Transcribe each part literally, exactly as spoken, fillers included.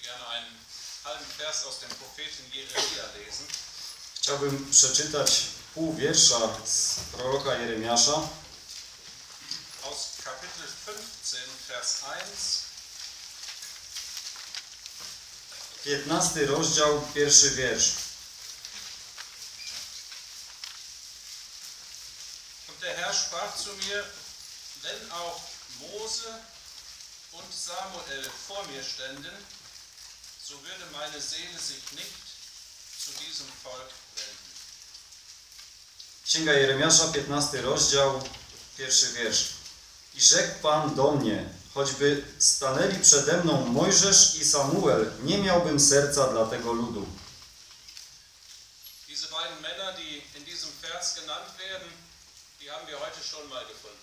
Chciałbym przeczytać pół wiersza z proroka Jeremiasza. Aus Kapitel fünfzehn, Vers eins. piętnasty rozdział, pierwszy wiersz. Und der Herr sprach zu mir, wenn auch Mose und Samuel vor mir ständen, so würde meine Seele sich nicht zu diesem Volk wenden. Księga Jeremiasza, piętnasty rozdział, pierwszy wiersz. I rzekł Pan do mnie, choćby stanęli przede mną Mojżesz i Samuel, nie miałbym serca dla tego ludu. Diese beiden Männer, die in diesem Vers genannt werden, die haben wir heute schon mal gefunden.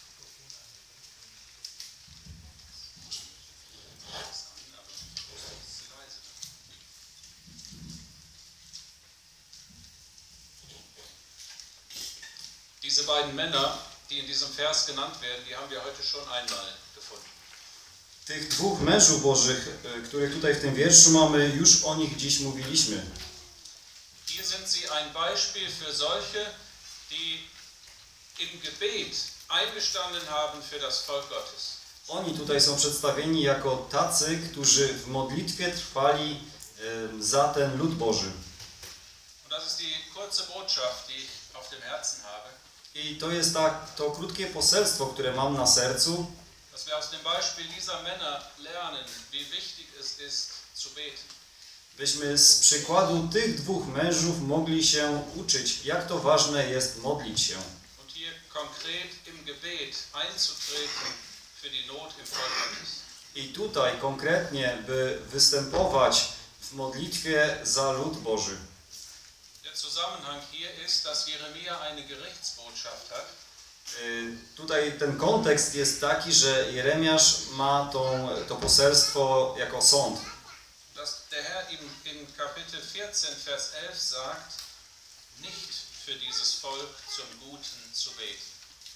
Diese beiden Männer, die in diesem Vers genannt werden, die haben wir heute schon einmal gefunden. Tych dwóch mężów Bożych, których tutaj w tym wierszu mamy, już o nich dziś mówiliśmy. Hier sind sie ein Beispiel für solche, die im Gebet eingestanden haben für das Volk Gottes. Oni tutaj są przedstawieni jako tacy, którzy w modlitwie trwali e, za ten lud Boży. Und das ist die kurze Botschaft, die ich auf dem Herzen habe. I to jest tak, to krótkie poselstwo, które mam na sercu, Dass wir aus dem Beispiel dieser Männer lernen, wie wichtig es ist, zu beten. byśmy z przykładu tych dwóch mężów mogli się uczyć, jak to ważne jest modlić się. Und hier konkret im Gebet einzutreten für die Not im Volk Gottes. I tutaj konkretnie, by występować w modlitwie za lud Boży. Der Zusammenhang hier ist, dass Jeremia eine Gerichtsbotschaft hat. Y, Tutaj ten kontekst jest taki, że Jeremiasz ma tą, to poselstwo jako sąd. Dass der Herr ihm in Kapitel vierzehn, Vers elf sagt, nicht für dieses Volk zum Guten zu beten.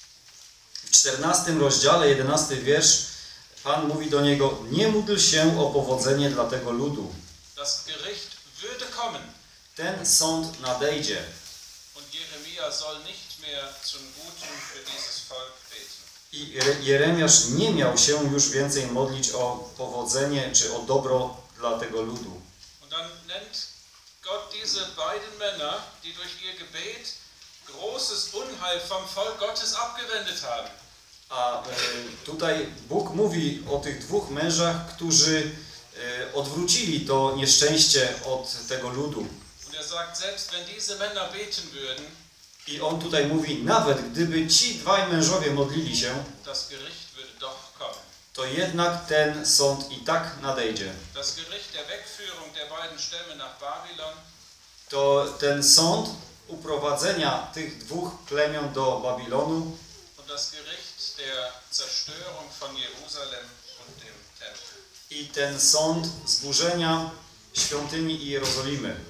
W czternastym rozdziale, jedenasty wiersz, Pan mówi do niego, nie módl się o powodzenie dla tego ludu. Das Gericht würde kommen. Ten sąd nadejdzie. Und Jeremia soll nicht mehr zum Guten für dieses Volk beten. I Jeremiasz nie miał się już więcej modlić o powodzenie czy o dobro dla tego ludu. Und dann nennt Gott diese beiden Männer, die durch ihr Gebet großes Unheil vom Volk Gottes abgewendet haben. A e, tutaj Bóg mówi o tych dwóch mężach, którzy e, odwrócili to nieszczęście od tego ludu. Und er sagt, selbst wenn diese Männer beten würden, I on tutaj mówi, nawet gdyby ci dwaj mężowie modlili się, das Gericht würde doch kommen. to jednak ten sąd i tak nadejdzie. Das Gericht der Wegführung der beiden Stämme nach Babylon, To ten sąd uprowadzenia tych dwóch plemion do Babilonu und das Gericht der Zerstörung von Jerusalem und dem Tempel. i ten sąd zburzenia świątyni i Jerozolimy.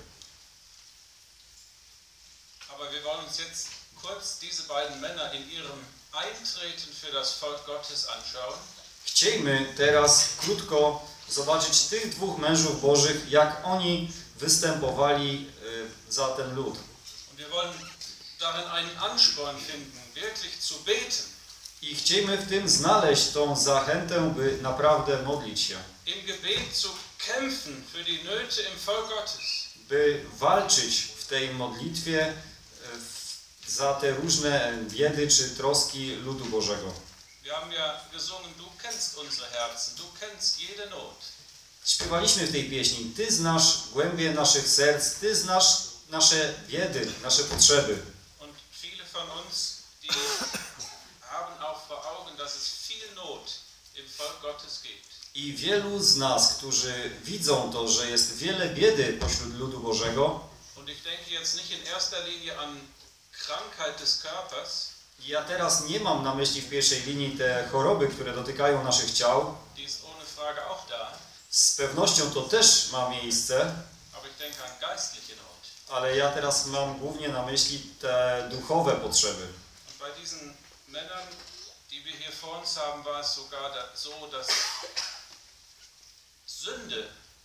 Aber wir wollen uns jetzt kurz diese beiden Männer in ihrem Eintreten für das Volk Gottes anschauen. Chciejmy teraz krótko zobaczyć tych dwóch mężów Bożych, jak oni występowali y, za ten lud. Und wir wollen darin einen Ansporn finden, wirklich zu beten. I chciejmy w tym znaleźć tą zachętę, by naprawdę modlić się. Im Gebet zu kämpfen für die Nöte im Volk Gottes. By walczyć w tej modlitwie y, w, za te różne biedy czy troski ludu Bożego. Wir haben ja gesungen, du kennst unsere Herzen, du kennst jede Not. Śpiewaliśmy w tej pieśni, Ty znasz głębie naszych serc, Ty znasz nasze biedy, nasze potrzeby. Und viele von uns, die haben auch vor Augen, dass es viel Not im Volk Gottes gibt. I wielu z nas, którzy widzą to, że jest wiele biedy pośród ludu Bożego. Und ich denke jetzt nicht in erster Linie an Krankheit des Körpers. Ja teraz nie mam na myśli w pierwszej linii te choroby, które dotykają naszych ciał. Die ist ohne Frage auch da. Z pewnością to też ma miejsce, Aber ich denke an geistliche Not. ale ja teraz mam głównie na myśli te duchowe potrzeby. Und bei diesen Männern, die wir hier vor uns haben, war es sogar da, so, dass Sünde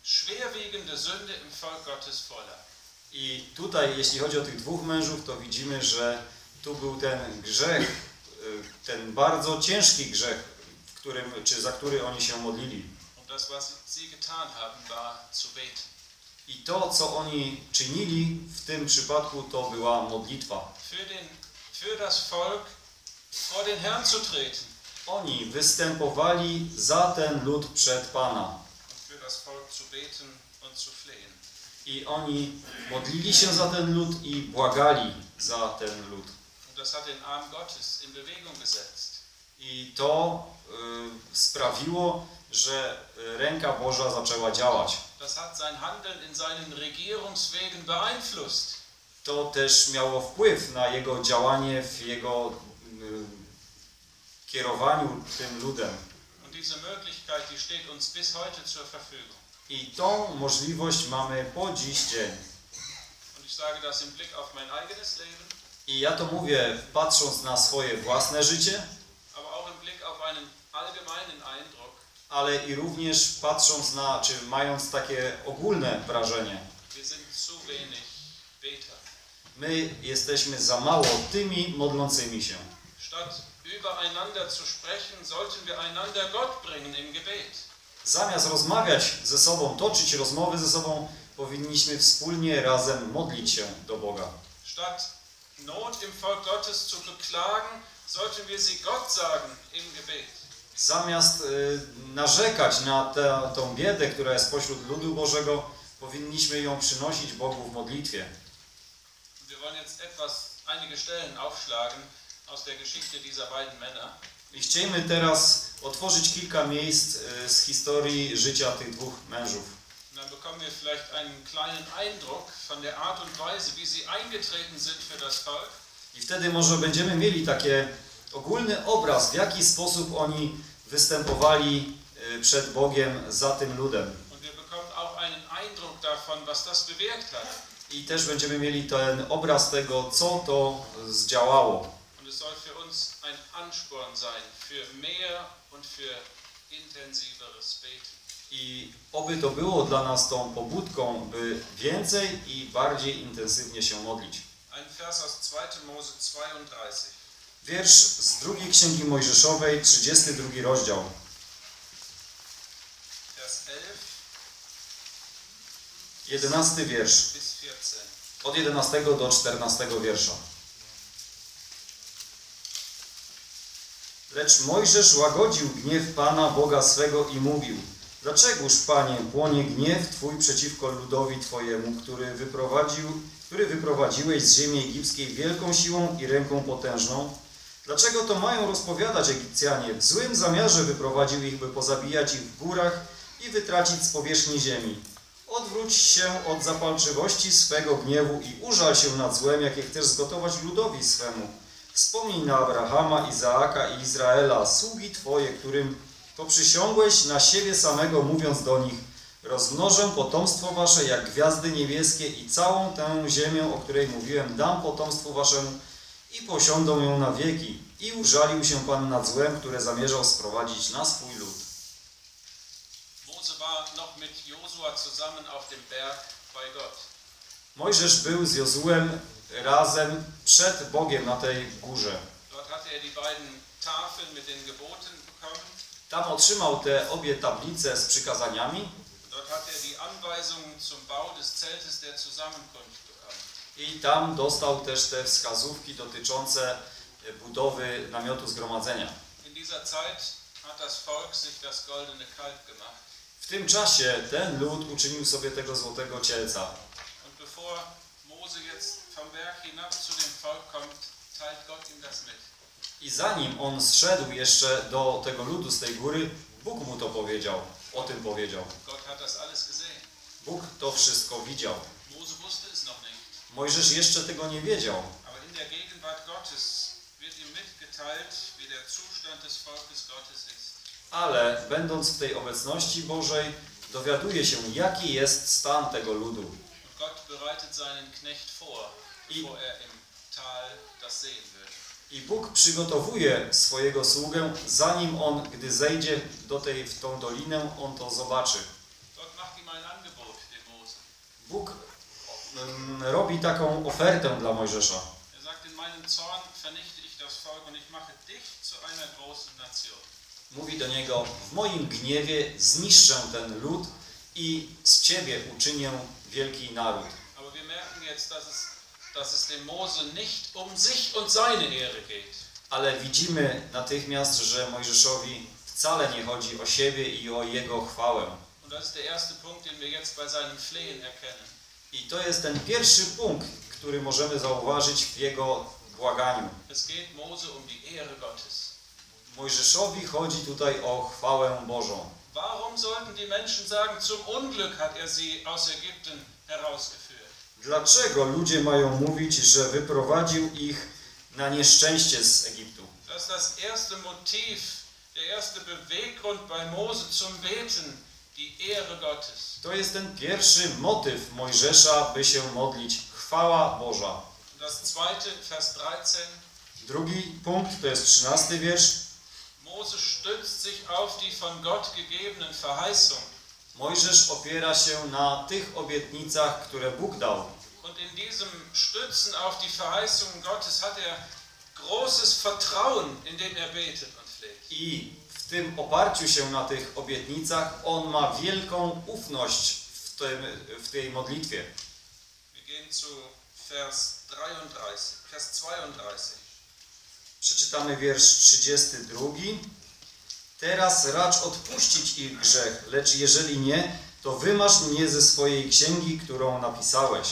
schwerwiegende Sünde im Volk Gottes voller. I tutaj, jeśli chodzi o tych dwóch mężów, to widzimy, że tu był ten grzech, ten bardzo ciężki grzech, w którym, czy za który oni się modlili. Und das, was sie getan haben, war zu beten. I to, co oni czynili w tym przypadku, to była modlitwa. Für, den, für das Volk vor den Herrn zu treten. Oni występowali za ten lud przed Pana. Und für das Volk zu beten und zu flehen. I oni modlili się za ten lud i błagali za ten lud. Und das hat den Arm Gottes in Bewegung gesetzt. I to y, sprawiło, że ręka Boża zaczęła działać. Das hat sein Handeln in seinen Regierungswegen beeinflusst. To też miało wpływ na jego działanie w jego y, kierowaniu tym ludem. Und diese Möglichkeit, die steht uns bis heute zur Verfügung. I tą możliwość mamy po dziś dzień. Und ich sage das im Blick auf mein eigenes Leben, I ja to mówię patrząc na swoje własne życie, aber auch im Blick auf einen allgemeinen Eindruck, ale i również patrząc na, czy mając takie ogólne wrażenie. wir sind zu wenig Beter. My jesteśmy za mało tymi modlącymi się. Statt übereinander zu sprechen, sollten wir einander Gott bringen im Gebet. Zamiast rozmawiać ze sobą, toczyć rozmowy ze sobą, powinniśmy wspólnie razem modlić się do Boga. Statt Not im Volk Gottes zu beklagen, sollten wir sie Gott sagen im Gebet. Zamiast y, narzekać na tę, tą biedę, która jest pośród ludu Bożego, powinniśmy ją przynosić Bogu w modlitwie. Wir wollen jetzt etwas, einige Stellen aufschlagen aus der Geschichte dieser beiden Männer. I chcielibyśmy teraz otworzyć kilka miejsc y, z historii życia tych dwóch mężów. Und dann bekommen wir vielleicht einen kleinen Eindruck von der Art und Weise, wie sie eingetreten sind für das Volk. I wtedy może będziemy mieli takie ogólny obraz, w jaki sposób oni występowali y, przed Bogiem za tym ludem. Und wir bekommen auch einen Eindruck davon, was das bewirkt hat. I też będziemy mieli ten obraz tego, co to zdziałało. Und es soll für uns ein Ansporn sein, für mehr und für intensiveres Beten. I oby to było dla nas tą pobudką, by więcej i bardziej intensywnie się modlić. Ein Vers aus zweiter Mose zweiunddreißig. Wiersz z drugiej Księgi Mojżeszowej, trzydziesty drugi rozdział. Vers elf jedenasty wiersz. bis vierzehn. Od jedenastego do czternastego wiersza. Lecz Mojżesz łagodził gniew Pana Boga swego i mówił: Dlaczegoż, Panie, płonie gniew Twój przeciwko ludowi Twojemu, który wyprowadził, który wyprowadziłeś z ziemi egipskiej wielką siłą i ręką potężną? Dlaczego to mają rozpowiadać Egipcjanie? W złym zamiarze wyprowadził ich, by pozabijać ich w górach i wytracić z powierzchni ziemi. Odwróć się od zapalczywości swego gniewu i użal się nad złem, jakie chcesz zgotować ludowi swemu. Wspomnij na Abrahama, Izaaka i Izraela, sługi Twoje, którym poprzysiągłeś na siebie samego, mówiąc do nich: rozmnożę potomstwo Wasze jak gwiazdy niebieskie i całą tę ziemię, o której mówiłem, dam potomstwu Waszemu i posiądą ją na wieki. I użalił się Pan nad złem, które zamierzał sprowadzić na swój lud. Mose war noch mit Josua zusammen auf dem Berg bei Gott. Mojżesz był z Jozułem razem przed Bogiem na tej górze. Dort hatte er die beiden Tafeln mit den Geboten bekommen. Tam otrzymał te obie tablice z przykazaniami Dort hat er die Anweisungen zum Bau des Zeltes der Zusammenkunft bekommen. i tam dostał też te wskazówki dotyczące budowy namiotu zgromadzenia. In dieser Zeit hat das Volk sich das goldene Kalb gemacht. W tym czasie ten lud uczynił sobie tego złotego cielca. Und bevor Mose jetzt vom Berg hinab zu dem Volk kommt, teilt Gott ihm das mit. I zanim on zszedł jeszcze do tego ludu z tej góry, Bóg mu to powiedział, o tym powiedział. Gott hat das alles gesehen. Bóg to wszystko widział. Mose wusste es noch nicht. Mojżesz jeszcze tego nie wiedział, Aber in der Gegenwart Gottes wird ihm mitgeteilt, wie der Zustand des Volkes Gottes ist. ale będąc w tej obecności Bożej, dowiaduje się, jaki jest stan tego ludu. Und Gott bereitet seinen Knecht vor, bevor er im Tal das sehen wird. I Bóg przygotowuje swojego sługę, zanim on, gdy zejdzie do tej, w tą dolinę, on to zobaczy. Gott macht ihm ein robi taką ofertę dla Mojżesza. Er sagt, in meinem Zorn vernichte ich das Volk und ich mache dich zu einer großen Nation. Mówi do niego, w moim gniewie zniszczę ten lud i z ciebie uczynię wielki naród. Aber wir merken jetzt, dass es, dass es dem Mose nicht um sich und seine Ehre geht. Ale widzimy natychmiast, że Mojżeszowi wcale nie chodzi o siebie i o jego chwałę. Und das ist der erste Punkt, den wir jetzt bei seinem Flehen erkennen. I to jest ten pierwszy punkt, który możemy zauważyć w jego błaganiu. Es geht Mose um die Ehre Gottes. Mojżeszowi chodzi tutaj o chwałę Bożą. Warum sollten die Menschen sagen, zum Unglück hat er sie aus Ägypten herausgeführt? Dlaczego ludzie mają mówić, że wyprowadził ich na nieszczęście z Egiptu? Das ist das erste Motiv, der erste Beweggrund bei Mose zum Beten, die Ehre Gottes. To jest ten pierwszy motyw Mojżesza, by się modlić. Chwała Boża. Das zweite, Vers dreizehn. Drugi punkt, to jest trzynasty wiersz. Mose stützt sich auf die von Gott gegebenen Verheißungen. Mojżesz opiera się na tych obietnicach, które Bóg dał. Und in diesem Stützen auf die Verheißungen Gottes hat er großes Vertrauen, indem er betet und fleht. I w tym oparciu się na tych obietnicach on ma wielką ufność w, tym, w tej modlitwie. Wir gehen zu Vers dreiunddreißig, Vers zweiunddreißig. Przeczytamy wiersz trzydziesty drugi. Teraz racz odpuścić ich grzech, lecz jeżeli nie, to wymasz mnie ze swojej księgi, którą napisałeś.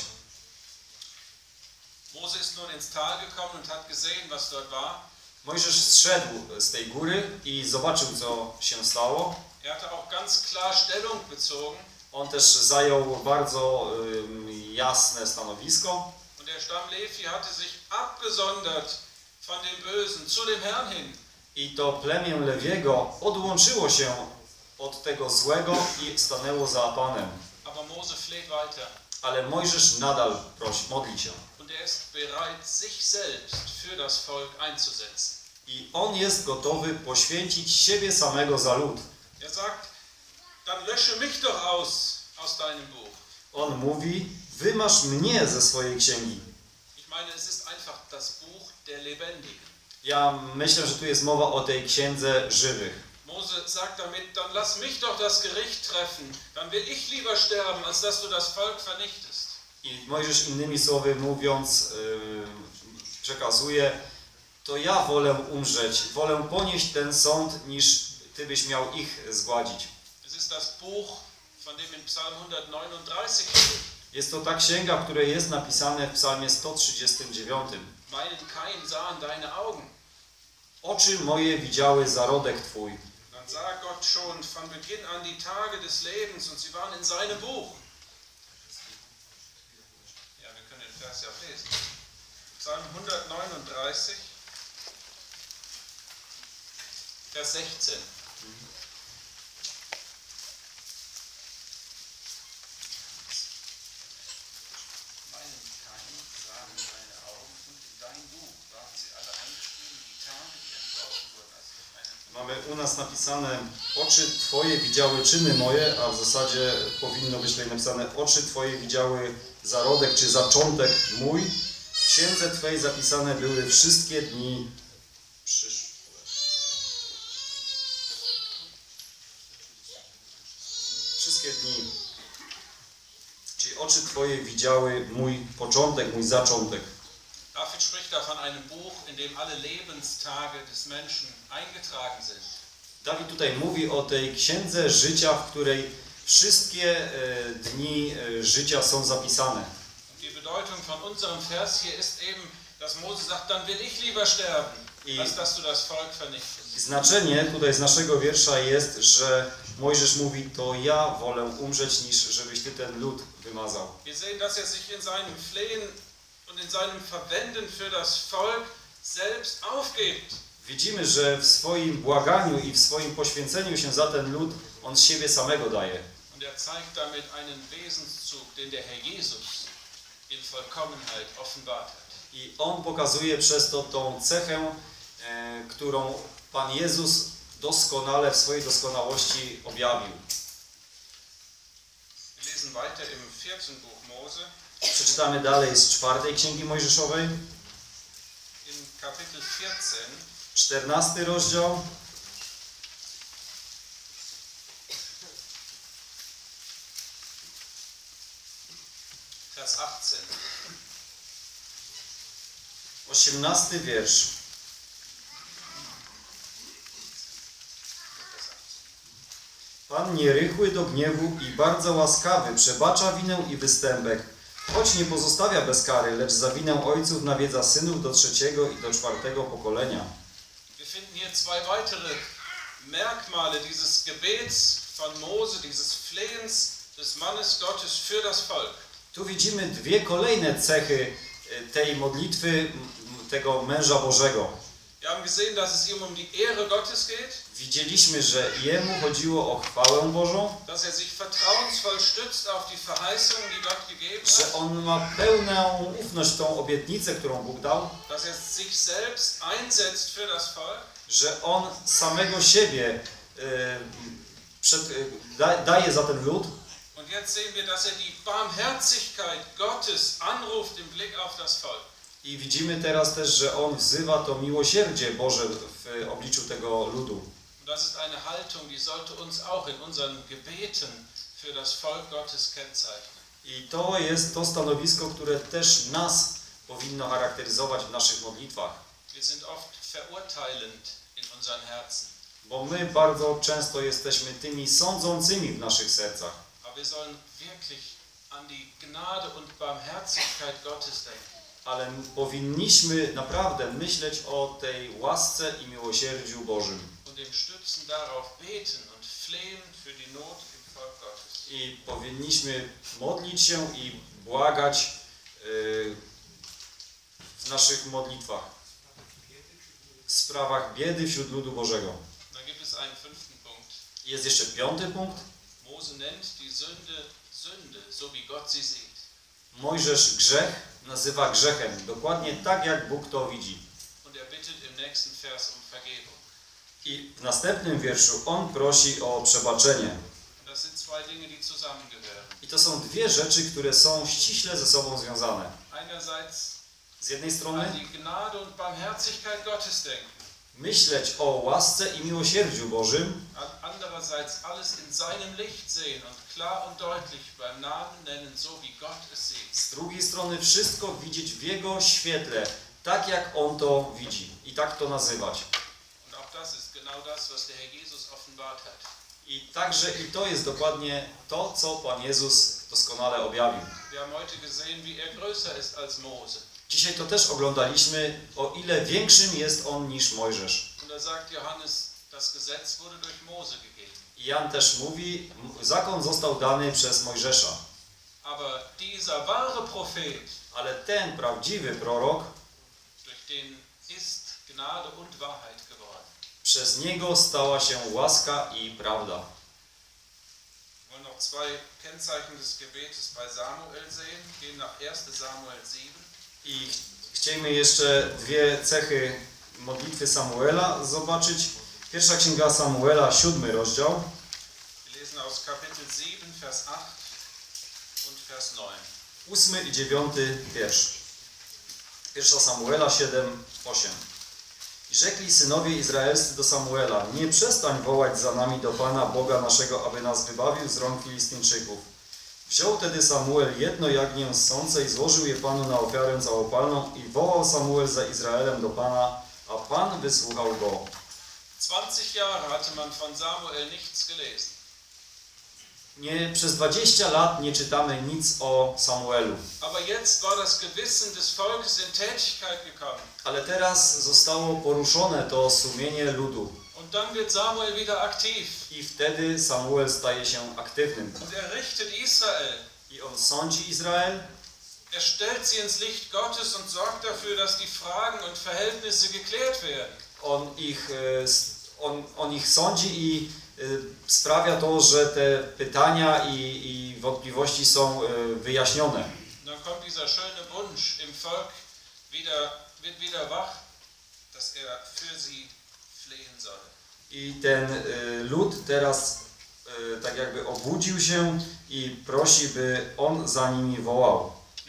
Mose ist nun ins Tal gekommen und hat gesehen, was dort war. Mojżesz zszedł z tej góry i zobaczył, co się stało. Er hatte auch ganz klar Stellung bezogen. On też zajął bardzo y, jasne stanowisko. Und der Stamm Levi hatte sich abgesondert von dem Bösen zu dem Herrn hin. I to plemię Lewiego odłączyło się od tego złego i stanęło za Panem. Aber Mose fleht weiter. Ale Mojżesz nadal prosi, modli się. Und er ist bereit, sich selbst für das Volk einzusetzen. I on jest gotowy poświęcić siebie samego za lud. Er sagt, dann lösche mich doch aus, aus deinem Buch. On mówi, wymasz mnie ze swojej księgi. Ich meine, es ist einfach das Buch der Lebendigen. Ja myślę, że tu jest mowa o tej księdze żywych. Mose sagt damit, dann lass mich doch das Gericht treffen, dann will ich lieber sterben, als dass du das Volk vernichtest. I Mojżesz innymi słowy mówiąc yy, przekazuje, to ja wolę umrzeć, wolę ponieść ten sąd, niż ty byś miał ich zgładzić. Es ist das Buch, von dem in Psalm hundertneununddreißig steht. Jest to ta księga, w której jest napisane w psalmie sto trzydziestym dziewiątym. Meinen Kain sahen deine Augen. Oczy moje widziały zarodek Twój. Dann sah Gott schon von Beginn an die Tage des Lebens und sie waren in seinem Buch. Ja, wir können den Vers ja lesen. Psalm hundertneununddreißig, Vers sechzehn. Meinen Kain sahen deine Augen und in dein Buch waren sie alle eingeschrieben, die Tage, die entworfen wurden, als durch einen Mamy u nas napisane, oczy Twoje widziały czyny moje, a w zasadzie powinno być tutaj napisane, oczy Twoje widziały zarodek czy zaczątek mój. W księdze Twojej zapisane były wszystkie dni przyszłe. Wszystkie dni. Czyli oczy Twoje widziały mój początek, mój zaczątek. David spricht da von einem Buch, in dem alle Lebenstage des Menschen eingetragen sind. Dawid tutaj mówi o tej księdze życia, w której wszystkie e, dni e, życia są zapisane. Und die Bedeutung von unserem Vers hier ist eben, dass Mose sagt, dann will ich lieber sterben, I- als dass du das Volk vernichtest. Znaczenie tutaj z naszego wiersza jest, że Mojżesz mówi, to ja wolę umrzeć, niż żebyś Ty ten lud wymazał. Wir sehen, dass er sich in seinem Flehen und in seinem Verwenden für das Volk selbst aufgibt. Widzimy, że w swoim błaganiu i w swoim poświęceniu się za ten lud, on z siebie samego daje. Und er zeigt damit einen Wesenszug, den der Herr Jesus in Vollkommenheit offenbart hat. I on pokazuje przez to tą cechę, e, którą Pan Jezus doskonale w swojej doskonałości objawił. Wir lesen weiter im vierten Buch Mose. Przeczytamy dalej z czwartej Księgi Mojżeszowej, In Kapitel vierzehn, czternasty rozdział, Vers achtzehn. osiemnasty wiersz. Pan nierychły do gniewu i bardzo łaskawy, przebacza winę i występek, choć nie pozostawia bez kary, lecz za winę ojców nawiedza synów do trzeciego i do czwartego pokolenia. Wir finden hier zwei weitere Merkmale dieses Gebets von Mose, dieses Flehens des Mannes Gottes für das Volk. Tu widzimy dwie kolejne cechy tej modlitwy m, tego męża Bożego. Wir haben gesehen, dass es ihm um die Ehre Gottes geht, Widzieliśmy, że jemu chodziło o chwałę Bożą, dass er sich vertrauensvoll stützt auf die Verheißungen, die Gott gegeben że hat, on ma pełną ufność w tą obietnicę, którą Bóg dał, dass er sich selbst einsetzt für das Volk, że on samego siebie e, przed, e, da, daje za ten lud. und jetzt sehen wir, dass er die Barmherzigkeit Gottes anruft im Blick auf das Volk. I widzimy teraz też, że on wzywa to miłosierdzie Boże w obliczu tego ludu. Und das ist eine Haltung, die sollte uns auch in unseren Gebeten für das Volk Gottes kennzeichnen. I to jest to stanowisko, które też nas powinno charakteryzować w naszych modlitwach. Wir sind oft verurteilend in unseren Herzen, Bo my bardzo często jesteśmy tymi sądzącymi w naszych sercach. aber wir sollen wirklich an die Gnade und Barmherzigkeit Gottes denken. Ale powinniśmy naprawdę myśleć o tej łasce i miłosierdziu Bożym. Und im Stützen darauf beten und flehen für die Not im Volk Gottes. I powinniśmy modlić się i błagać yy, w naszych modlitwach w sprawach biedy wśród ludu Bożego. Dann gibt es einen fünften Punkt. Jest jeszcze piąty punkt. Mose nennt die Sünde Sünde, so wie Gott sie sieht. Mojżesz grzech nazywa grzechem, dokładnie tak jak Bóg to widzi. Und er bittet im nächsten Vers um Vergebung. I w następnym wierszu on prosi o przebaczenie. Und das sind zwei Dinge, die zusammengehören. I to są dwie rzeczy, które są ściśle ze sobą związane. Einerseits Z jednej an strony die Gnade und Barmherzigkeit Gottes denken. myśleć o łasce i miłosierdziu Bożym, Andererseits alles in seinem Licht sehen und klar und deutlich beim Namen nennen, so wie Gott es sieht. z drugiej strony wszystko widzieć w Jego świetle, tak jak On to widzi i tak to nazywać. Und auch das ist genau das, was der Herr Jesus offenbart hat. I także i to jest dokładnie to, co Pan Jezus doskonale objawił. Wir haben heute gesehen, wie er größer ist als Mose. Dzisiaj to też oglądaliśmy, o ile większym jest On niż Mojżesz. Und da sagt Johannes, das Gesetz wurde durch Mose gegeben. I Jan też mówi, zakon został dany przez Mojżesza. Aber dieser wahre Prophet, Ale ten prawdziwy prorok, durch den ist Gnade und Wahrheit geworden. przez niego stała się łaska i prawda. Wir wollen noch zwei Kennzeichen des Gebetes bei Samuel sehen. Gehen nach erster Samuel sieben. I ch chcielibyśmy jeszcze dwie cechy modlitwy Samuela zobaczyć. Pierwsza księga Samuela, siódmy rozdział. Wir lesen aus Kapitel sieben, Vers acht und Vers neun. Ósmy i dziewiąty wiersz. Pierwsza Samuela siedem, osiem. I rzekli synowie izraelscy do Samuela: nie przestań wołać za nami do Pana Boga naszego, aby nas wybawił z rąk Filistyńczyków. Wziął tedy Samuel jedno jagnię ssące i złożył je Panu na ofiarę całopalną i wołał Samuel za Izraelem do Pana, a Pan wysłuchał go. zwanzig Jahre hatte man von Samuel nichts gelesen. Nie, przez dwadzieścia lat nie czytamy nic o Samuelu. Aber jetzt war das Gewissen des Volkes in Tätigkeit gekommen. Ale teraz zostało poruszone to sumienie ludu. Und dann wird Samuel wieder aktiv. I wtedy Samuel staje się aktywnym. Und er richtet Israel. I on sądzi Izrael. Er stellt sie ins Licht Gottes und sorgt dafür, dass die Fragen und Verhältnisse geklärt werden. On ich, on, on ich sądzi i sprawia to, że te pytania i, i wątpliwości są wyjaśnione. Dann kommt dieser schöne Wunsch im Volk wieder, wird wieder wach, dass er für sie flehen soll. I ten lud teraz tak jakby obudził się i prosi, by on za nimi wołał.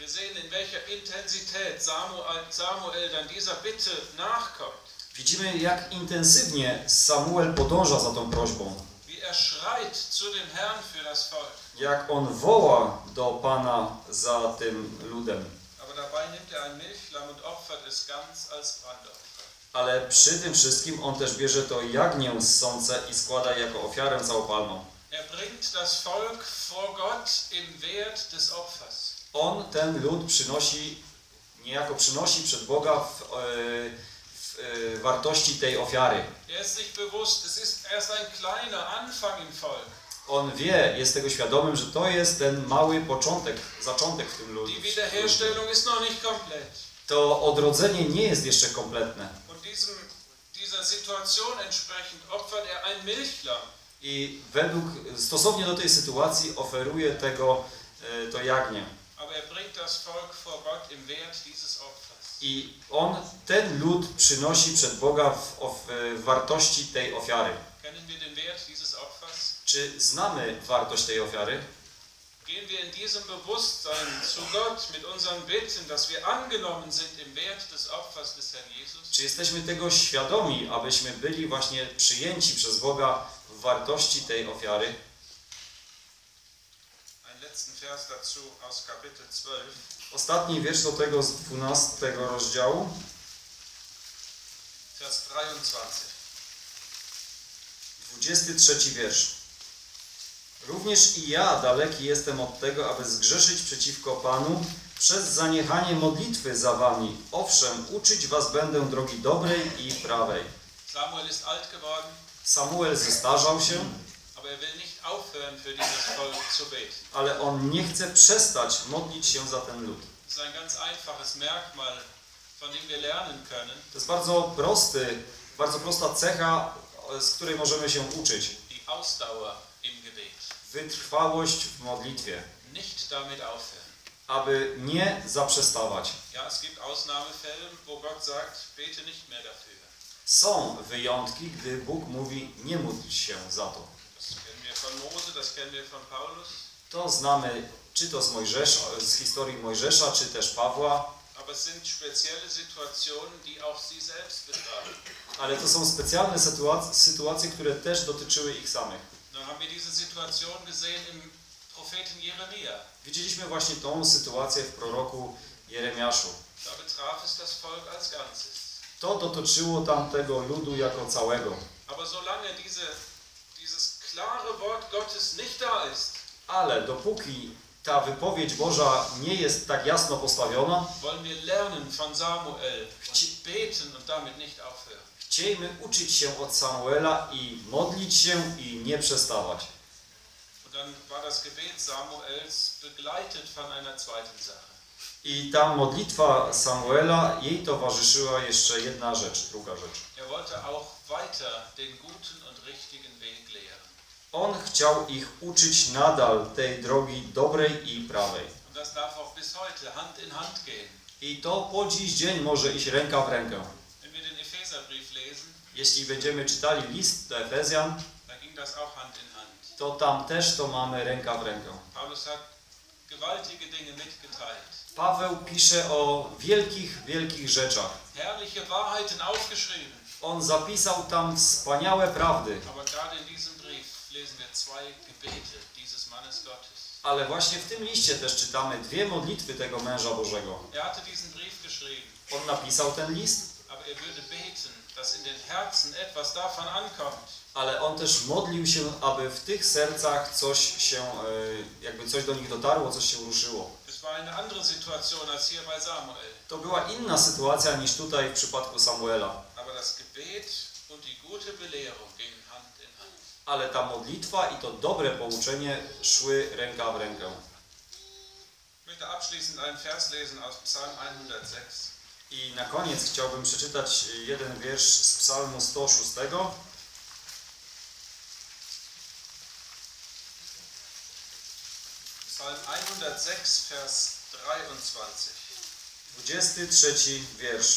Wir sehen, in welcher Intensität Samuel, Samuel dann dieser Bitte nachkommt. Widzimy, jak intensywnie Samuel podąża za tą prośbą. Wie er schreit zu dem Herrn für das Volk. Jak on woła do Pana za tym ludem. Aber dabei nimmt er ein Milchlamm und opfert es ganz als Brandopfer. Ale przy tym wszystkim on też bierze to jagnię ssące i składa jako ofiarę całopalną. Er bringt das Volk vor Gott im Wert des Opfers. On ten lud przynosi, niejako przynosi przed Boga w, e, w e, wartości tej ofiary. Er ist sich bewusst, es ist erst ein kleiner Anfang im Volk. On wie, jest tego świadomym, że to jest ten mały początek, zaczątek w tym ludzie. Die Wiederherstellung ist noch nicht komplett. To odrodzenie nie jest jeszcze kompletne. Und diesem, dieser Situation entsprechend opfert er ein Milchlamm. I według, stosownie do tej sytuacji oferuje tego, e, to jagnię. Aber er bringt das Volk vor Gott im Wert dieses Opfers. I on, ten lud przynosi przed Boga w, of, w wartości tej ofiary. Kennen wir den Wert dieses Opfers? Czy znamy wartość tej ofiary? Gehen wir in diesem Bewusstsein zu Gott mit unseren Bitten, dass wir angenommen sind im Wert des Opfers des Herrn Jesus? Czy jesteśmy tego świadomi, abyśmy byli właśnie przyjęci przez Boga w wartości tej ofiary? Ein letzten Vers dazu aus Kapitel zwölf. Ostatni wiersz do tego z dwunastego rozdziału. Vers dreiundzwanzig. dwudziesty trzeci wiersz. Również i ja daleki jestem od tego, aby zgrzeszyć przeciwko Panu przez zaniechanie modlitwy za wami. Owszem, uczyć was będę drogi dobrej i prawej. Samuel ist alt geworden, Samuel zestarzał się, aber er will nicht aufhören, für dieses Volk zu beten. ale on nie chce przestać modlić się za ten lud. Das ist ein ganz einfaches Merkmal, von dem wir lernen können. To jest bardzo prosty, bardzo prosta cecha, z której możemy się uczyć. Die Ausdauer im Gebet. Wytrwałość w modlitwie, Nicht damit aufhören. aby nie zaprzestawać. Ja, es gibt Ausnahmefälle, wo Gott sagt, bete nicht mehr dafür. Są wyjątki, gdy Bóg mówi, nie módl się za to. Das kennen wir von Mose, das kennen wir von Paulus. To znamy czy to z Mojżesza, z historii Mojżesza, czy też Pawła. Aber es sind spezielle Situationen, die auch sie selbst betrafen. Ale to są specjalne sytuacje, sytuacje, które też dotyczyły ich samych. Dann haben wir diese Situation gesehen im Propheten Jeremia. Widzieliśmy właśnie tą sytuację w proroku Jeremiaszu. Da betraf es das Volk als Ganzes. To dotyczyło tamtego ludu jako całego. Aber solange diese, dieses klare Wort Gottes nicht da ist, Ale dopóki ta wypowiedź Boża nie jest tak jasno postawiona, wollen wir lernen von Samuel und beten und damit nicht aufhören. chciejmy uczyć się od Samuela i modlić się i nie przestawać. Und dann war das Gebet Samuels begleitet von einer zweiten Sache. I ta modlitwa Samuela, jej towarzyszyła jeszcze jedna rzecz, druga rzecz. Er wollte auch weiter den guten und richtigen Weg lehren. On chciał ich uczyć nadal tej drogi dobrej i prawej. Und das darf auch bis heute Hand in Hand gehen. I to po dziś dzień może iść ręka w rękę. Wenn wir den Epheserbrief lesen, Jeśli będziemy czytali list do Efezjan, da ging das auch Hand in Hand. to tam też to mamy ręka w rękę. Paulus hat gewaltige Dinge mitgeteilt. Paweł pisze o wielkich, wielkich rzeczach. Herrliche Wahrheiten aufgeschrieben. On zapisał tam wspaniałe prawdy. Aber gerade in diesem Brief lesen wir zwei Gebete dieses Mannes Gottes. Ale właśnie w tym liście też czytamy dwie modlitwy tego męża Bożego. Er hatte diesen Brief geschrieben, On napisał ten list, aber er würde beten, dass in den Herzen etwas davon ankommt. ale on też modlił się, aby w tych sercach coś się, e, jakby coś do nich dotarło, coś się ruszyło. Es war eine andere Situation als hier bei Samuel. To była inna sytuacja niż tutaj w przypadku Samuela. Aber das Gebet und die gute Belehrung gingen Hand in Hand. Ale ta modlitwa i to dobre pouczenie szły ręka w rękę. Ich möchte abschließend einen Vers lesen aus Psalm hundertsechs. I na koniec chciałbym przeczytać jeden wiersz z Psalmu sto szóstego. Psalm hundertsechs, Vers dreiundzwanzig. dwudziesty trzeci wiersz.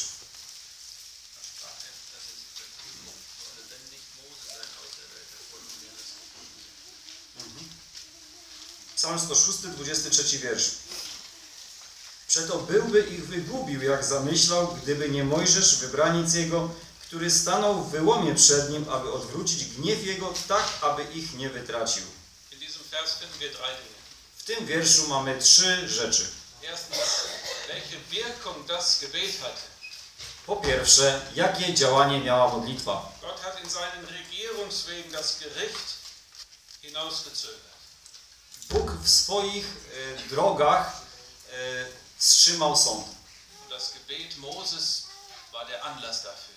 Psalm sto szósty, dwudziesty trzeci wiersz. Przeto byłby ich wygubił, jak zamyślał, gdyby nie Mojżesz, wybraniec jego, który stanął w wyłomie przed nim, aby odwrócić gniew jego, tak, aby ich nie wytracił. In diesem Vers finden wir drei Dinge. W tym wierszu mamy trzy rzeczy. Erstens, welche Wirkung das Gebet hatte. Po pierwsze, jakie działanie miała modlitwa? Gott hat in seinen Regierungswegen das Gericht hinausgezögert. Bóg w swoich e, drogach e, wstrzymał sąd. Und das Gebet Moses war der Anlass dafür.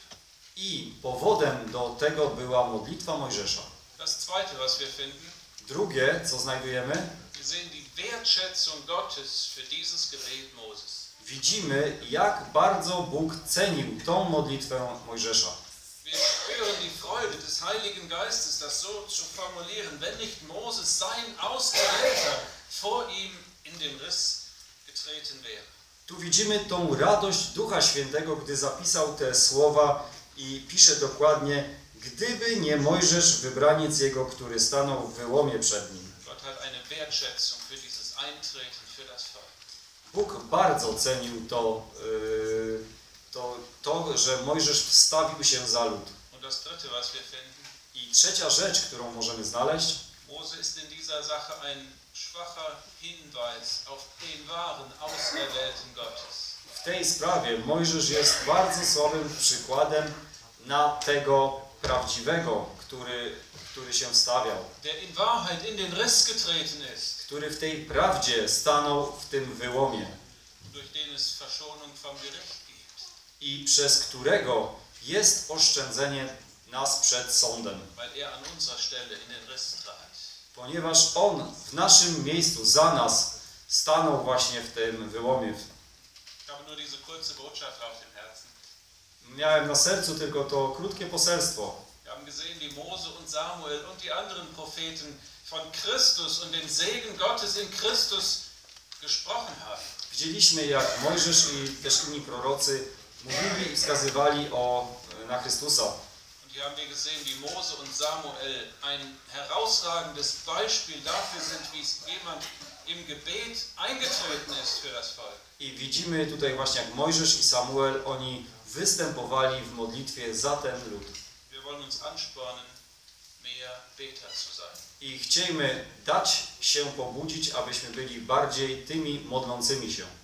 I powodem do tego była modlitwa Mojżesza. Das zweite, was wir finden, Drugie, co znajdujemy, wir sehen die Wertschätzung Gottes für dieses Gebet Moses. widzimy, jak bardzo Bóg cenił tą modlitwę Mojżesza. Wir spüren die Freude des Heiligen Geistes, das so zu formulieren, wenn nicht Moses, sein Ausgewählter, vor ihm in den Riss getreten wäre. Tu widzimy tą radość Ducha Świętego, gdy zapisał te słowa i pisze dokładnie, gdyby nie Mojżesz, wybraniec jego, który stanął w wyłomie przed nim. Gott hat eine Wertschätzung für dieses Eintreten, für das Volk. Bóg bardzo cenił to, yy, to, to, że Mojżesz wstawił się za lud. Und das dritte, was wir finden, I trzecia rzecz, którą możemy znaleźć, Mose ist in dieser Sache ein schwacher Hinweis auf den wahren, auserwählten Gottes. w tej sprawie Mojżesz jest bardzo słabym przykładem na tego prawdziwego, który, który się stawiał, Der in Wahrheit in den Riss getreten ist, który w tej prawdzie stanął w tym wyłomie durch den es Verschonung vom Gericht gibt. i przez którego jest oszczędzenie nas przed sądem, Weil er an unserer Stelle in den Riss trat. ponieważ On w naszym miejscu za nas stanął właśnie w tym wyłomie. Ich habe nur diese kurze Botschaft auf dem Herzen. Miałem na sercu tylko to krótkie poselstwo. Wir haben gesehen, wie Mose und Samuel und die anderen Propheten von Christus und dem Segen Gottes in Christus gesprochen haben. Widzieliśmy, jak Mojżesz i też inni prorocy mówili i wskazywali o, na Chrystusa. Und hier haben wir gesehen, wie Mose und Samuel ein herausragendes Beispiel dafür sind, wie es jemand im Gebet eingetreten ist für das Volk. I widzimy tutaj właśnie, jak Mojżesz i Samuel, oni występowali w modlitwie za ten lud. Wir wollen uns anspornen, mehr Beter zu sein. I chciejmy dać się pobudzić, abyśmy byli bardziej tymi modlącymi się.